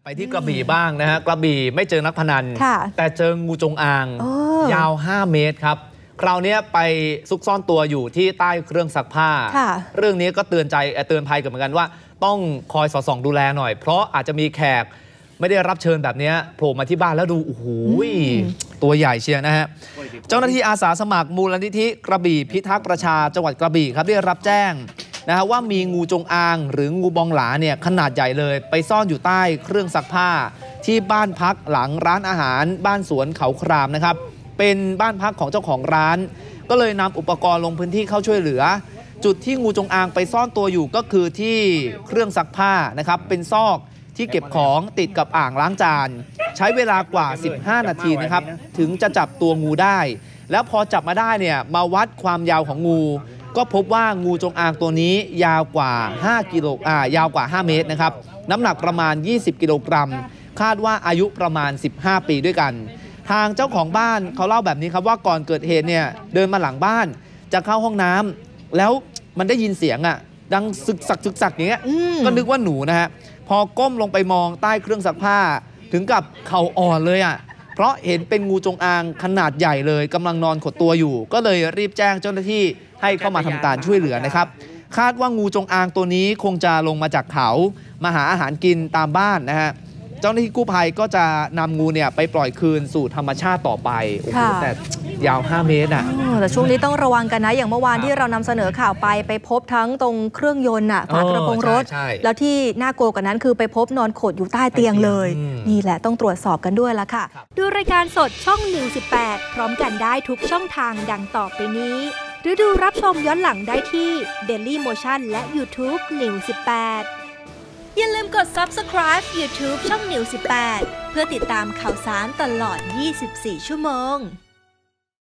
ไปที่กระบี่บ้างนะฮะกระบี่ไม่เจอนักพนันแต่เจองูจงอางยาว5 เมตรครับคราวนี้ไปซุกซ่อนตัวอยู่ที่ใต้เครื่องซักผ้าเรื่องนี้ก็เตือนภัยกันเหมือนกันว่าต้องคอยสอดส่องดูแลหน่อยเพราะอาจจะมีแขกไม่ได้รับเชิญแบบนี้โผล่มาที่บ้านแล้วดูโอ้โหตัวใหญ่เชียวนะฮะเจ้าหน้าที่อาสาสมัครมูลนิธิกระบี่พิทักษ์ประชาจังหวัดกระบี่ครับได้รับแจ้งนะฮะว่ามีงูจงอางหรืองูบองหลาเนี่ยขนาดใหญ่เลยไปซ่อนอยู่ใต้เครื่องซักผ้าที่บ้านพักหลังร้านอาหารบ้านสวนเขาครามนะครับเป็นบ้านพักของเจ้าของร้านก็เลยนำอุปกรณ์ลงพื้นที่เข้าช่วยเหลือจุดที่งูจงอางไปซ่อนตัวอยู่ก็คือที่เครื่องซักผ้านะครับเป็นซอกที่เก็บของติดกับอ่างล้างจานใช้เวลากว่า15 นาทีนะครับถึงจะจับตัวงูได้แล้วพอจับมาได้เนี่ยมาวัดความยาวของงูก็พบว่างูจงอางตัวนี้ยาวกว่า5 เมตรนะครับน้ำหนักประมาณ20 กิโลกรัมคาดว่าอายุประมาณ15 ปีด้วยกันทางเจ้าของบ้านเขาเล่าแบบนี้ครับว่าก่อนเกิดเหตุเนี่ยเดินมาหลังบ้านจะเข้าห้องน้ำแล้วมันได้ยินเสียงดังสึกสักอย่างเงี้ยก็นึกว่าหนูนะฮะพอก้มลงไปมองใต้เครื่องซักผ้าถึงกับเข่าอ่อนเลยเพราะเห็นเป็นงูจงอางขนาดใหญ่เลยกำลังนอนขดตัวอยู่ก็เลยรีบแจ้งเจ้าหน้าที่ให้เข้ามาทำการช่วยเหลือนะครับคาดว่างูจงอางตัวนี้คงจะลงมาจากเขามาหาอาหารกินตามบ้านนะฮะเจ้าหน้าที่กู้ภัยก็จะนำงูเนี่ยไปปล่อยคืนสู่ธรรมชาติต่อไปโอ้โหแต่ยาว5 เมตรแต่ช่วงนี้ต้องระวังกันนะอย่างเมื่อวานที่เรานำเสนอข่าวไปพบทั้งตรงเครื่องยนต์ฝากระโปรงรถแล้วที่น่ากลัวกว่านั้นคือไปพบนอนขดอยู่ใต้เตียงเลยนี่แหละต้องตรวจสอบกันด้วยละค่ะดูรายการสดช่องนิว18พร้อมกันได้ทุกช่องทางดังต่อไปนี้หรือดูรับชมย้อนหลังได้ที่ Daily Motion และ YouTube New 18อย่าลืมกด Subscribe YouTube ช่อง New 18เพื่อติดตามข่าวสารตลอด24 ชั่วโมง